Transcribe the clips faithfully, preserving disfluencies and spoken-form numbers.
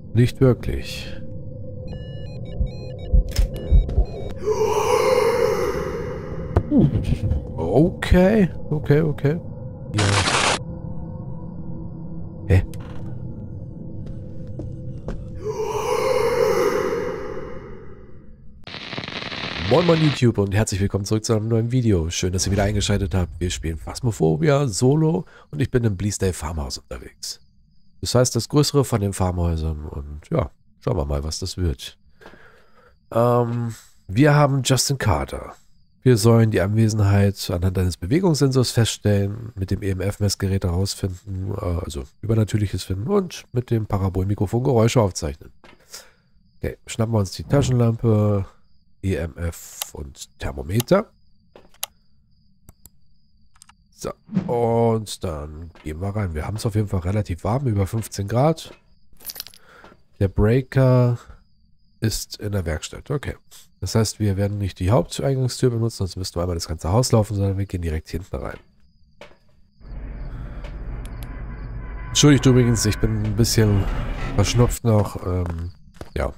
Nicht wirklich. Okay, okay, okay. Ja. Hä? Moin Moin YouTube und herzlich willkommen zurück zu einem neuen Video. Schön, dass ihr wieder eingeschaltet habt. Wir spielen Phasmophobia Solo und ich bin im Bleasdale Farmhaus unterwegs. Das heißt, das größere von den Farmhäusern und ja, schauen wir mal, was das wird. Ähm, wir haben Justin Carter. Wir sollen die Anwesenheit anhand eines Bewegungssensors feststellen, mit dem E M F-Messgerät herausfinden, äh, also Übernatürliches finden und mit dem Parabolmikrofon Geräusche aufzeichnen. Okay, schnappen wir uns die Taschenlampe, E M F und Thermometer. So, und dann gehen wir rein. Wir haben es auf jeden Fall relativ warm, über fünfzehn Grad. Der Breaker ist in der Werkstatt. Okay. Das heißt, wir werden nicht die Haupteingangstür benutzen, sonst müssten wir einmal das ganze Haus laufen, sondern wir gehen direkt hinten rein. Entschuldigt übrigens, ich bin ein bisschen verschnupft noch. Ähm, ja.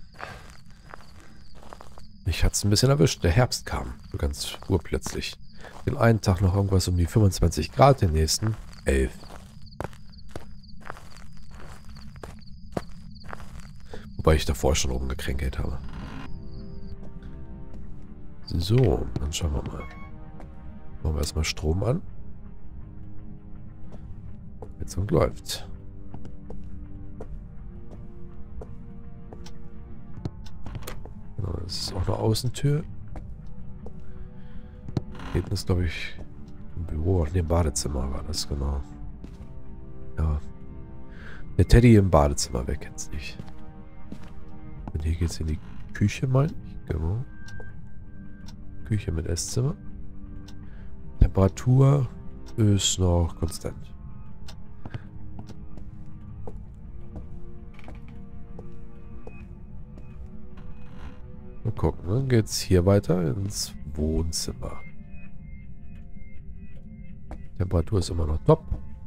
Mich hat es ein bisschen erwischt. Der Herbst kam. So ganz urplötzlich. Den einen Tag noch irgendwas um die fünfundzwanzig Grad, den nächsten elf. Wobei ich davor schon oben gekränkelt habe. So, dann schauen wir mal. Machen wir erstmal Strom an. Jetzt und läuft. Genau, das ist auch eine Außentür. Hinten ist, glaube ich, ein Büro. Ach, ne, im Badezimmer war das, genau. Ja. Der Teddy im Badezimmer, wer kennt's nicht? Und hier geht's in die Küche, meine ich. Genau. Küche mit Esszimmer. Temperatur ist noch konstant. Mal gucken, dann geht's hier weiter ins Wohnzimmer. Temperatur ist immer noch top.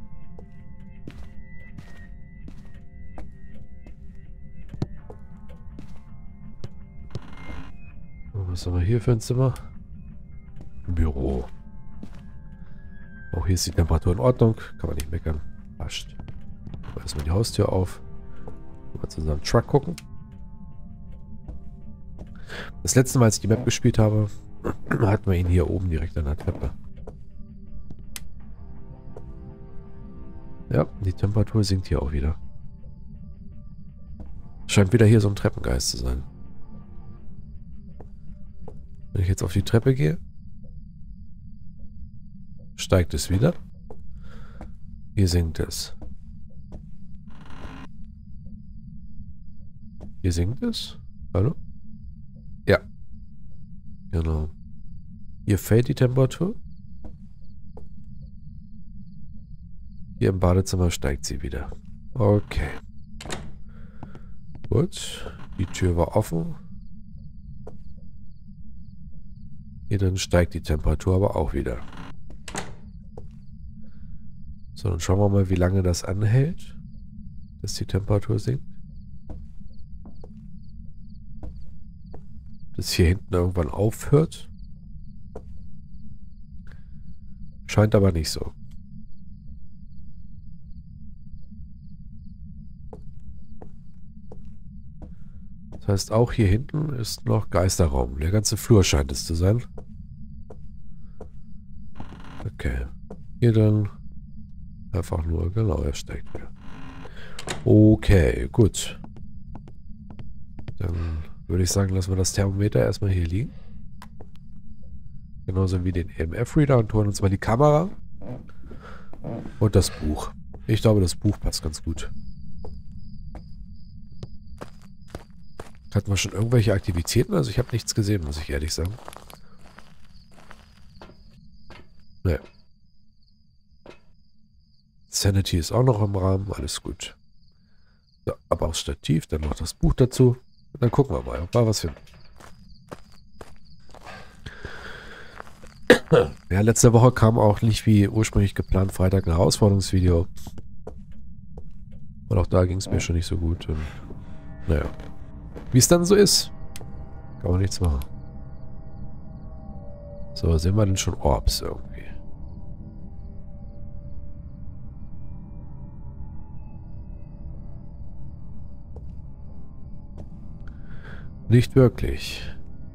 Was haben wir hier für ein Zimmer? Büro. Auch hier ist die Temperatur in Ordnung. Kann man nicht meckern. Passt. Erstmal die Haustür auf. Mal zu unserem Truck gucken. Das letzte Mal, als ich die Map gespielt habe, hatten wir ihn hier oben direkt an der Treppe. Ja, die Temperatur sinkt hier auch wieder. Scheint wieder hier so ein Treppengeist zu sein. Wenn ich jetzt auf die Treppe gehe, steigt es wieder. Hier sinkt es. Hier sinkt es. Hallo? Ja. Genau. Hier fällt die Temperatur. Hier im Badezimmer steigt sie wieder. Okay. Gut. Die Tür war offen. Hier dann steigt die Temperatur aber auch wieder. So, dann schauen wir mal, wie lange das anhält, dass die Temperatur sinkt. Dass hier hinten irgendwann aufhört. Scheint aber nicht so. Das heißt, auch hier hinten ist noch Geisterraum. Der ganze Flur scheint es zu sein. Okay. Hier dann einfach nur, genau, er steigt wieder. Okay, gut. Dann würde ich sagen, lassen wir das Thermometer erstmal hier liegen. Genauso wie den E M F-Reader und holen uns mal die Kamera. Und das Buch. Ich glaube, das Buch passt ganz gut. Hatten wir schon irgendwelche Aktivitäten? Also ich habe nichts gesehen, muss ich ehrlich sagen. Nee. Sanity ist auch noch im Rahmen, alles gut. So, aber aufs Stativ, dann noch das Buch dazu. Und dann gucken wir mal, ob wir was finden. Ja, letzte Woche kam auch nicht wie ursprünglich geplant Freitag ein Herausforderungsvideo. Und auch da ging es mir schon nicht so gut. Und Naja. Wie es dann so ist. Kann man nichts machen. So, sehen wir denn schon Orbs irgendwie? Nicht wirklich.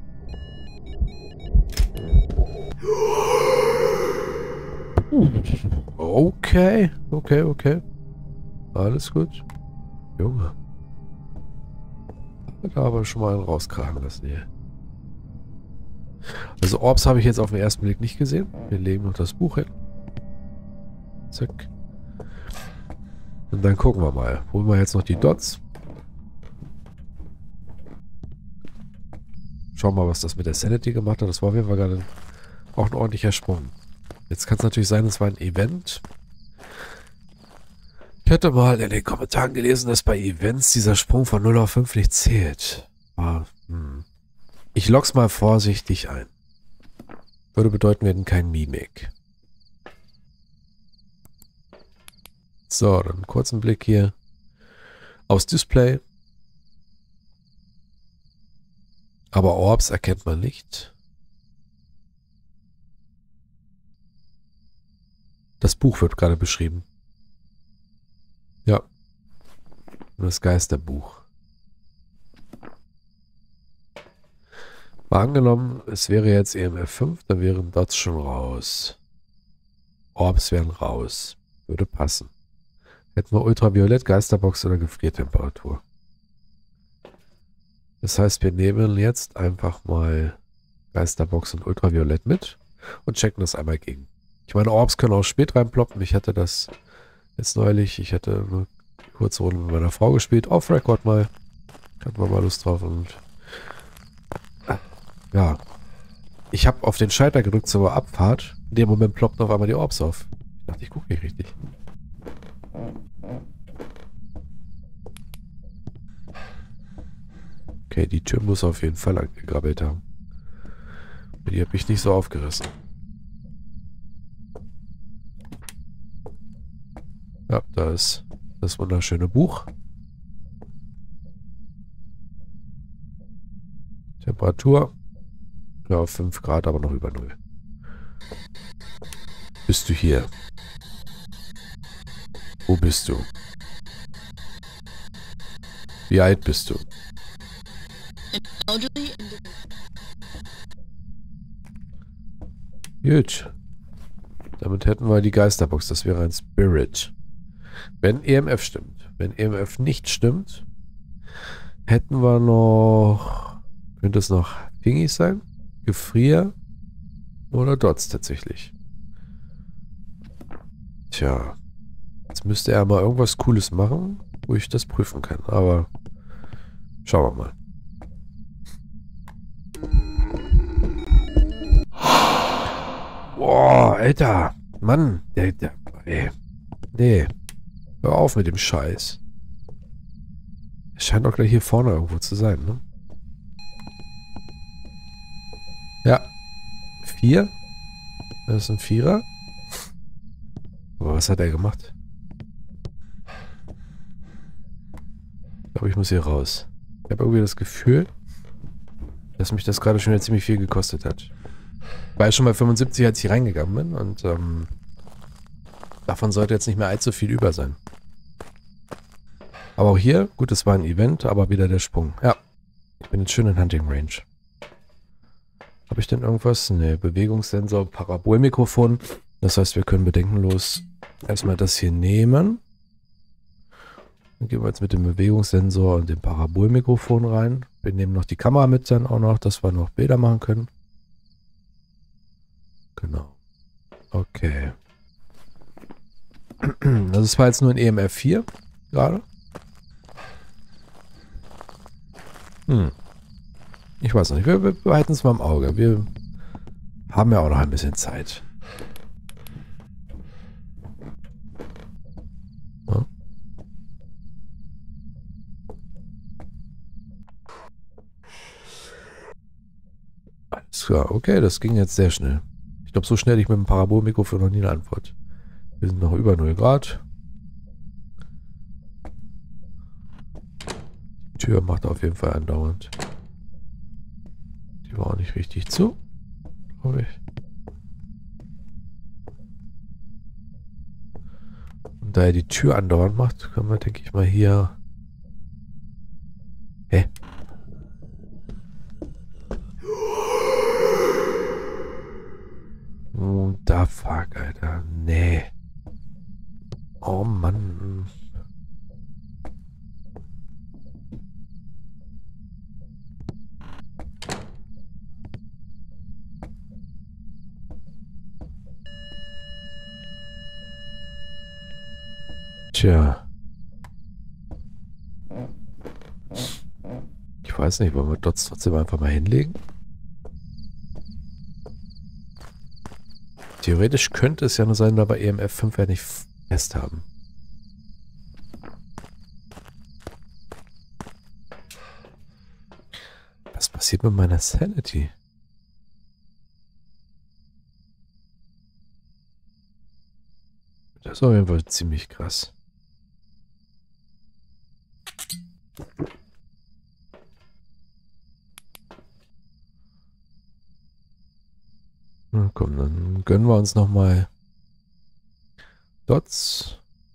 Okay, okay, okay. Alles gut. Junge. Da aber schon mal einen rauskragen lassen hier. Also Orbs habe ich jetzt auf den ersten Blick nicht gesehen. Wir legen noch das Buch hin. Zack. Und dann gucken wir mal. Holen wir jetzt noch die Dots. Schauen wir mal, was das mit der Sanity gemacht hat. Das war auf jeden Fall gerade auch ein ordentlicher Sprung. Jetzt kann es natürlich sein, es war ein Event. Ich hatte mal in den Kommentaren gelesen, dass bei Events dieser Sprung von null auf fünf nicht zählt. Ah, hm. Ich log's mal vorsichtig ein. Würde bedeuten, wir hätten kein Mimik. So, dann einen kurzen Blick hier aufs Display. Aber Orbs erkennt man nicht. Das Buch wird gerade beschrieben. Ja. Das Geisterbuch. Mal angenommen, es wäre jetzt E M F fünf, dann wären Dots schon raus. Orbs wären raus. Würde passen. Hätten wir Ultraviolett, Geisterbox oder Gefriertemperatur. Das heißt, wir nehmen jetzt einfach mal Geisterbox und Ultraviolett mit und checken das einmal gegen. Ich meine, Orbs können auch spät reinploppen. Ich hatte das jetzt neulich. Ich hatte eine kurze Runde mit meiner Frau gespielt. Off-Record mal. Hatten wir mal Lust drauf. Und ja. Ich habe auf den Schalter gedrückt zur Abfahrt. In dem Moment ploppten auf einmal die Orbs auf. Ich dachte, ich gucke nicht richtig. Okay, die Tür muss auf jeden Fall angegrabbelt haben. Die hat mich nicht so aufgerissen. Ja, da ist das wunderschöne Buch. Temperatur. Ja, fünf Grad, aber noch über null. Bist du hier? Wo bist du? Wie alt bist du? Gut. Damit hätten wir die Geisterbox. Das wäre ein Spirit. Wenn E M F stimmt. Wenn E M F nicht stimmt, hätten wir noch... Könnte es noch Pingis sein? Gefrier? Oder Dots tatsächlich? Tja. Jetzt müsste er mal irgendwas Cooles machen, wo ich das prüfen kann. Aber schauen wir mal. Boah, Alter. Mann. Der, der, ey. Nee. Hör auf mit dem Scheiß. Es scheint doch gleich hier vorne irgendwo zu sein, ne? Ja. Vier? Das ist ein Vierer. Aber was hat er gemacht? Ich glaube, ich muss hier raus. Ich habe irgendwie das Gefühl, dass mich das gerade schon wieder ziemlich viel gekostet hat. War ja schon bei fünfundsiebzig, als ich reingegangen bin und ähm, davon sollte jetzt nicht mehr allzu viel über sein. Aber auch hier, gut, es war ein Event, aber wieder der Sprung. Ja, ich bin jetzt schön in Hunting Range. Habe ich denn irgendwas? Ne, Bewegungssensor, Parabolmikrofon. Das heißt, wir können bedenkenlos erstmal das hier nehmen. Dann gehen wir jetzt mit dem Bewegungssensor und dem Parabolmikrofon rein. Wir nehmen noch die Kamera mit dann auch noch, dass wir noch Bilder machen können. Genau. Okay. Also es war jetzt nur ein E M F vier gerade. Hm. Ich weiß nicht. Wir, wir behalten es mal im Auge. Wir haben ja auch noch ein bisschen Zeit. Ja. Alles klar. Okay, das ging jetzt sehr schnell. Ich glaube, so schnell hätte ich mit dem Parabolmikrofon noch nie eine Antwort. Wir sind noch über null Grad. Tür macht auf jeden Fall andauernd. Die war auch nicht richtig zu, glaube ich. Und da er die Tür andauernd macht, können wir, denke ich mal, hier... Hä? Oh, da fuck, Alter. Nee. Oh Mann. Tja. Ich weiß nicht, wollen wir Dots trotzdem einfach mal hinlegen? Theoretisch könnte es ja nur sein, aber E M F fünf ja nicht fest haben. Was passiert mit meiner Sanity? Das ist auf jeden Fall ziemlich krass. Na komm, dann gönnen wir uns nochmal Dots.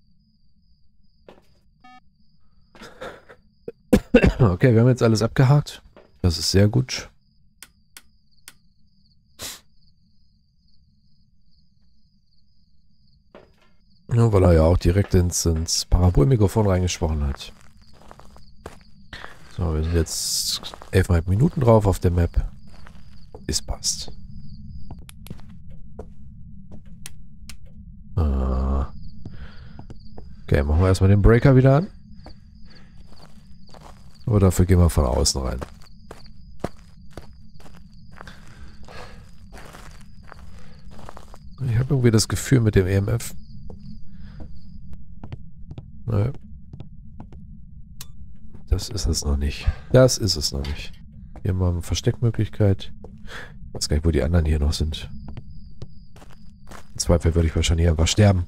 Okay, wir haben jetzt alles abgehakt. Das ist sehr gut. Ja, weil er ja auch direkt ins, ins Parabolmikrofon reingesprochen hat. So, wir sind jetzt elfeinhalb Minuten drauf auf der Map. Es passt. Ah. Okay, machen wir erstmal den Breaker wieder an. Aber dafür gehen wir von außen rein. Ich habe irgendwie das Gefühl mit dem E M F. Naja. Das ist es noch nicht. Das ist es noch nicht. Hier haben wir eine Versteckmöglichkeit. Ich weiß gar nicht, wo die anderen hier noch sind. Im Zweifel würde ich wahrscheinlich einfach sterben.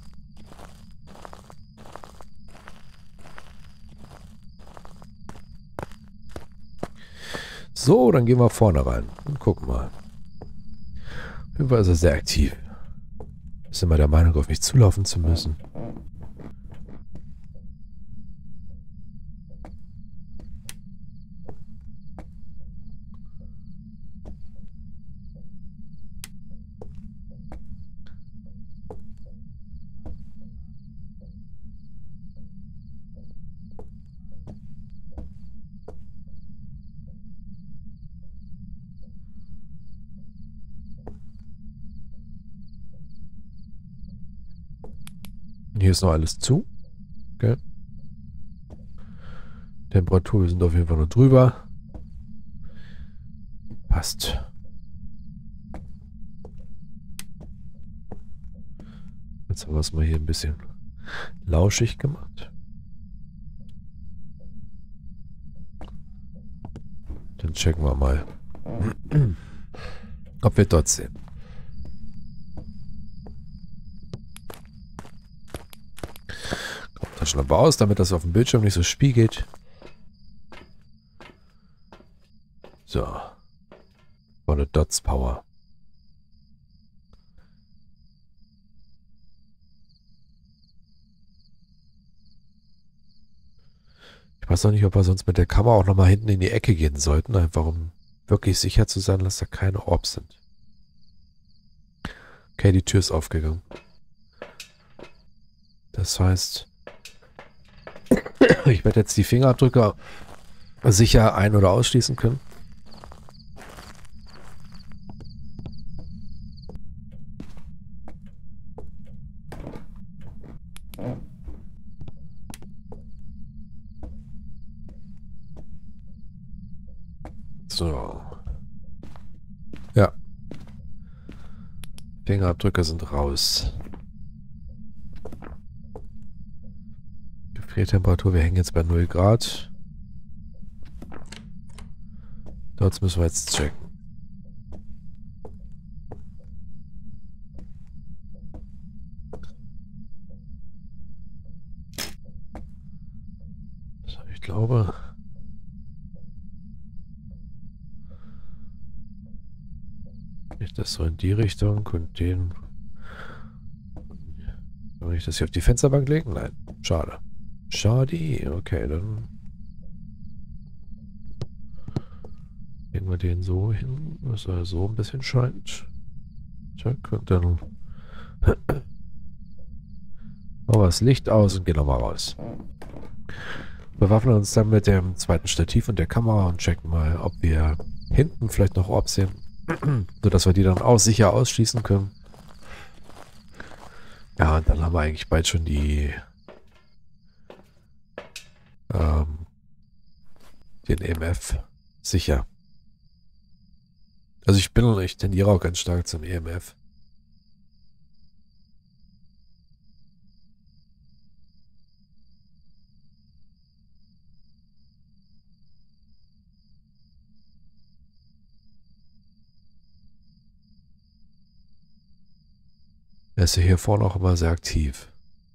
So, dann gehen wir vorne rein und gucken mal. Auf jeden Fall ist er sehr aktiv. Ist immer der Meinung, auf mich zulaufen zu müssen. Hier ist noch alles zu. Okay. Temperatur, wir sind auf jeden Fall noch drüber. Passt. Jetzt haben wir es mal hier ein bisschen lauschig gemacht. Dann checken wir mal, ob wir dort sehen. Kommt Taschenlampe aus, damit das auf dem Bildschirm nicht so spiegelt. So. Vorne Dots Power. Ich weiß noch nicht, ob wir sonst mit der Kamera auch nochmal hinten in die Ecke gehen sollten, einfach um wirklich sicher zu sein, dass da keine Orbs sind. Okay, die Tür ist aufgegangen. Das heißt, ich werde jetzt die Fingerabdrücke sicher ein- oder ausschließen können. So. Ja. Fingerabdrücke sind raus. Gefriertemperatur, wir hängen jetzt bei null Grad. Dort müssen wir jetzt checken. So, ich glaube, Nicht das so in die Richtung und den... Kann ich das hier auf die Fensterbank legen? Nein. Schade. Schade. Okay, dann... Legen wir den so hin, dass er so ein bisschen scheint. Zack, und dann... Machen wir das Licht aus und gehen nochmal raus. Bewaffnen uns dann mit dem zweiten Stativ und der Kamera und checken mal, ob wir hinten vielleicht noch Orbs sehen. Sodass wir die dann auch sicher ausschließen können. Ja, und dann haben wir eigentlich bald schon die ähm, den E M F sicher. Also ich bin, ich tendiere auch ganz stark zum E M F. Er ist ja hier vorne auch immer sehr aktiv.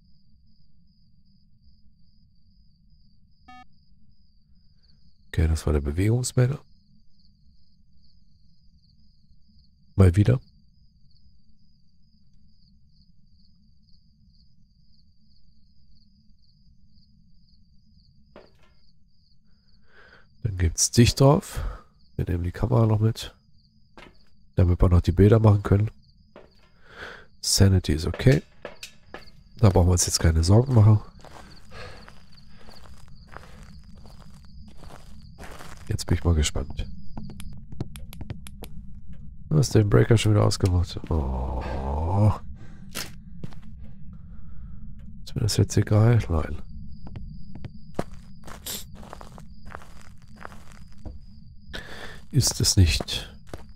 Okay, das war der Bewegungsmelder. Mal wieder. Dann gibt es Dicht drauf. Wir nehmen die Kamera noch mit. Damit wir noch die Bilder machen können. Sanity ist okay. Da brauchen wir uns jetzt keine Sorgen machen. Jetzt bin ich mal gespannt. Du hast den Breaker schon wieder ausgemacht. Oh. Ist mir das jetzt egal? Nein. Ist es nicht.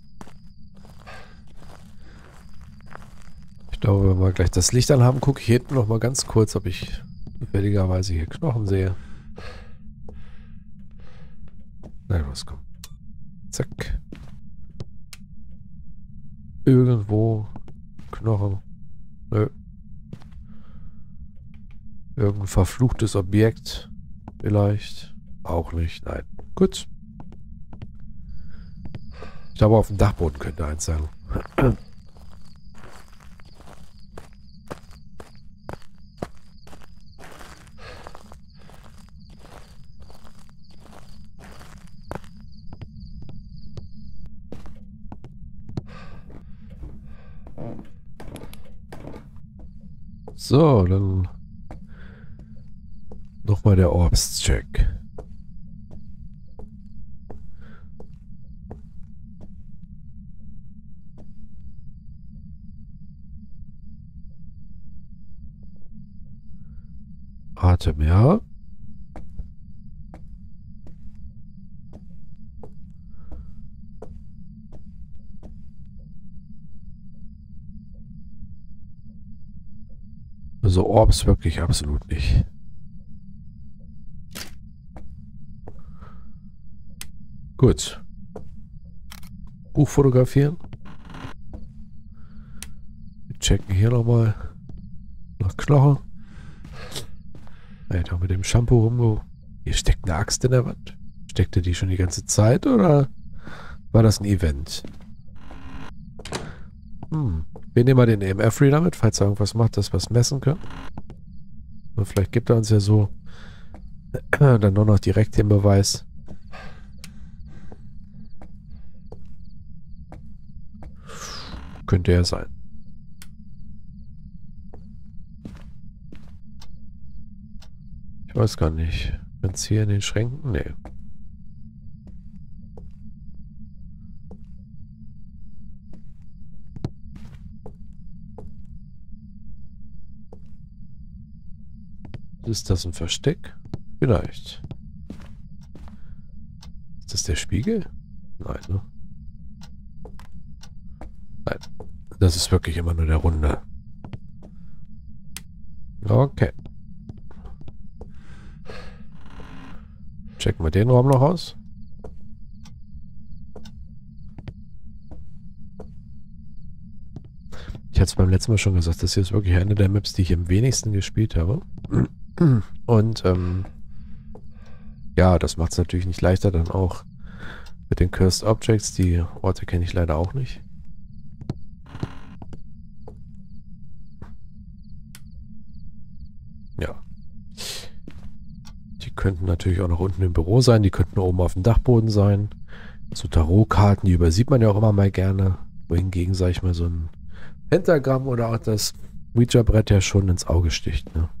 Ich glaube, wenn wir gleich das Licht anhaben, gucke ich hinten noch mal ganz kurz, ob ich zufälligerweise hier Knochen sehe. Nein, was kommt. Zack. Irgendwo Knochen. Nö. Irgendein verfluchtes Objekt. Vielleicht. Auch nicht. Nein. Gut. Ich glaube, auf dem Dachboden könnte eins sein. So, dann nochmal der Orbs-Check. Atem, ja. Also Orbs wirklich absolut nicht. Gut. Buch fotografieren. Wir checken hier nochmal nach Knochen. Alter, mit dem Shampoo rum. Hier steckt eine Axt in der Wand. Steckte die schon die ganze Zeit oder war das ein Event? Hm. Wir nehmen mal den E M F-Reader mit, falls er irgendwas macht, dass wir es messen können. Und vielleicht gibt er uns ja so dann nur noch direkt den Beweis. Könnte er sein. Ich weiß gar nicht. Ganz hier in den Schränken? Nee. Ist das ein Versteck? Vielleicht. Ist das der Spiegel? Nein, ne? Nein. Das ist wirklich immer nur der Runde. Okay. Checken wir den Raum noch aus. Ich hatte es beim letzten Mal schon gesagt, das hier ist wirklich eine der Maps, die ich am wenigsten gespielt habe. Und ähm, ja, das macht es natürlich nicht leichter dann auch mit den Cursed Objects. Die Orte kenne ich leider auch nicht. könnten natürlich auch noch unten im Büro sein. Die könnten oben auf dem Dachboden sein. So Tarotkarten, die übersieht man ja auch immer mal gerne. Wohingegen, sage ich mal, so ein Pentagramm oder auch das Ouija-Brett ja schon ins Auge sticht, ne?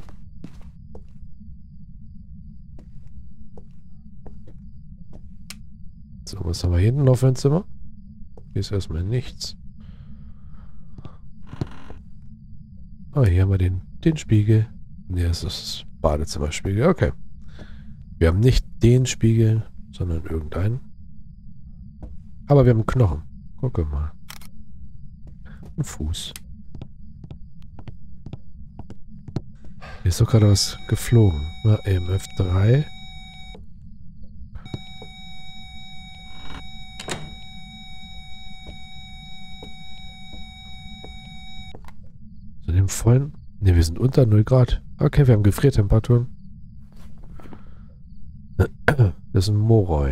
So, was haben wir hinten noch für ein Zimmer? Hier ist erstmal nichts. Ah, hier haben wir den, den Spiegel. Ne, das ist das Badezimmerspiegel. Okay. Wir haben nicht den Spiegel, sondern irgendeinen. Aber wir haben einen Knochen. Gucke mal. Ein Fuß. Hier ist doch gerade was geflogen. Na, E M F drei. So, dem vollen... Ne, wir sind unter null Grad. Okay, wir haben Gefriertemperaturen. Das ist ein Moroi.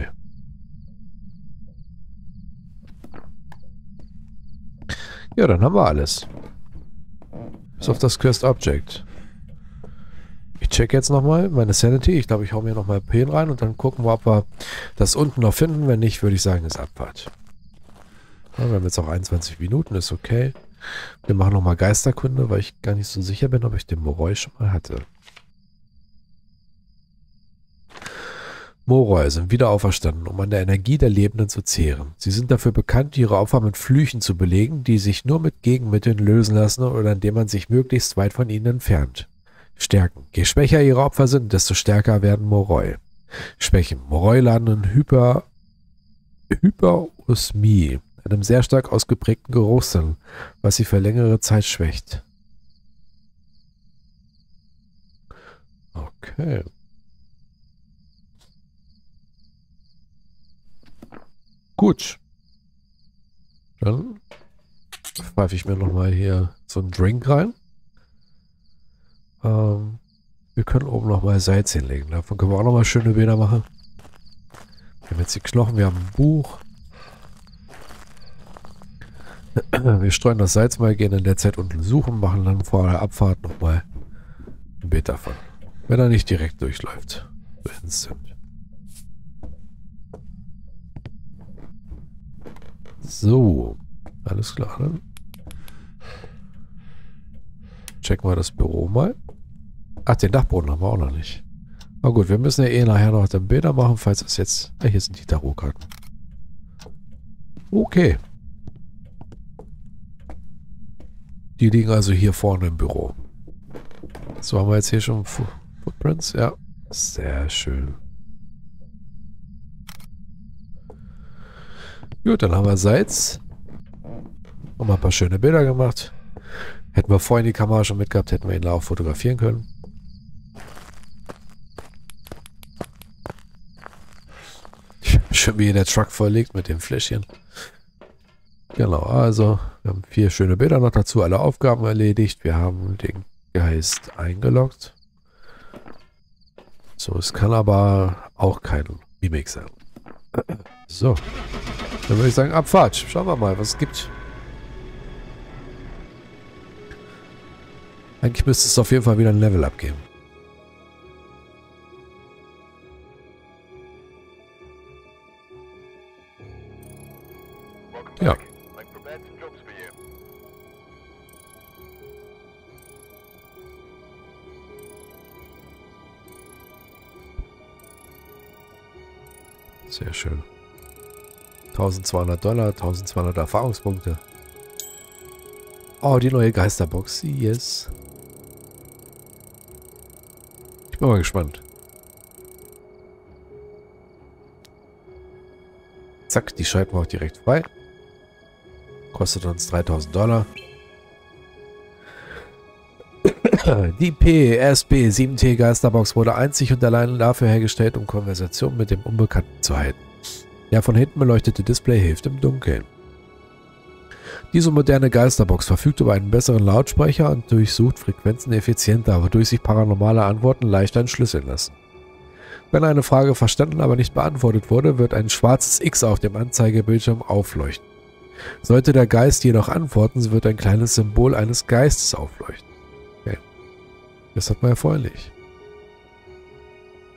Ja, dann haben wir alles. Bis auf das Cursed Object. Ich check jetzt nochmal meine Sanity. Ich glaube, ich hau mir nochmal P rein und dann gucken wir, ob wir das unten noch finden. Wenn nicht, würde ich sagen, ist Abfahrt. Ja, wir haben jetzt auch einundzwanzig Minuten, ist okay. Wir machen nochmal Geisterkunde, weil ich gar nicht so sicher bin, ob ich den Moroi schon mal hatte. Moroi sind wieder auferstanden, um an der Energie der Lebenden zu zehren. Sie sind dafür bekannt, ihre Opfer mit Flüchen zu belegen, die sich nur mit Gegenmitteln lösen lassen oder indem man sich möglichst weit von ihnen entfernt. Stärken. Je schwächer ihre Opfer sind, desto stärker werden Moroi. Schwächen. Moroi laden in Hyper, Hyperosmie, einem sehr stark ausgeprägten Geruchssinn, was sie für längere Zeit schwächt. Okay. Gut. Dann pfeife ich mir nochmal hier so einen Drink rein. Ähm, wir können oben nochmal Salz hinlegen. Davon können wir auch nochmal schöne Bilder machen. Wir haben jetzt die Knochen, wir haben ein Buch. Wir streuen das Salz mal, gehen in der Zeit unten suchen, machen dann vor der Abfahrt nochmal ein Bild davon. Wenn er nicht direkt durchläuft. So instant. So, alles klar. Dann checken wir das Büro mal. Ach, den Dachboden haben wir auch noch nicht. Na gut, wir müssen ja eh nachher noch dann Bilder machen, falls es jetzt... Ah, hier sind die Tarotkarten. Okay. Die liegen also hier vorne im Büro. So, haben wir jetzt hier schon Footprints? Ja, sehr schön. Gut, dann haben wir Salz. Haben wir ein paar schöne Bilder gemacht. Hätten wir vorhin die Kamera schon mitgehabt, hätten wir ihn auch fotografieren können. Schön, wie hier der Truck voll liegt mit dem Fläschchen. Genau, also wir haben vier schöne Bilder noch dazu, alle Aufgaben erledigt. Wir haben den Geist eingeloggt. So, es kann aber auch kein Mimik sein. So, dann würde ich sagen, Abfahrt. Schauen wir mal, was es gibt. Eigentlich müsste es auf jeden Fall wieder ein Level abgeben. Ja. Sehr schön. tausendzweihundert Dollar, tausendzweihundert Erfahrungspunkte. Oh, die neue Geisterbox. Yes. Ich bin mal gespannt. Zack, die schalten wir auch direkt frei. Kostet uns dreitausend Dollar. Die P S B sieben T Geisterbox wurde einzig und allein dafür hergestellt, um Konversation mit dem Unbekannten zu halten. Der von hinten beleuchtete Display hilft im Dunkeln. Diese moderne Geisterbox verfügt über einen besseren Lautsprecher und durchsucht Frequenzen effizienter, wodurch sich paranormale Antworten leichter entschlüsseln lassen. Wenn eine Frage verstanden, aber nicht beantwortet wurde, wird ein schwarzes X auf dem Anzeigebildschirm aufleuchten. Sollte der Geist jedoch antworten, so wird ein kleines Symbol eines Geistes aufleuchten. Okay. Das hat man ja vorher nicht.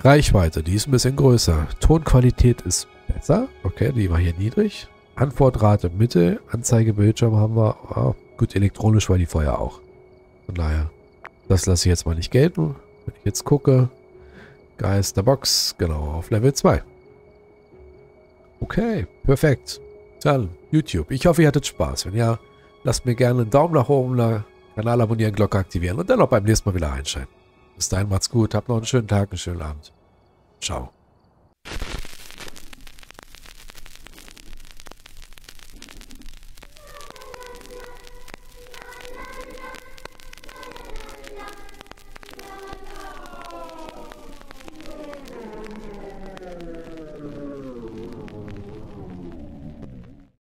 Reichweite, die ist ein bisschen größer. Tonqualität ist besser. Okay, die war hier niedrig. Antwortrate Mitte. Anzeigebildschirm haben wir. Oh, gut, elektronisch war die vorher auch. Von daher, das lasse ich jetzt mal nicht gelten. Wenn ich jetzt gucke, Geisterbox, genau, auf Level zwei. Okay, perfekt. Dann, YouTube. Ich hoffe, ihr hattet Spaß. Wenn ja, lasst mir gerne einen Daumen nach oben da, Kanal abonnieren, Glocke aktivieren und dann auch beim nächsten Mal wieder einschalten. Bis dahin macht's gut, habt noch einen schönen Tag, einen schönen Abend. Ciao.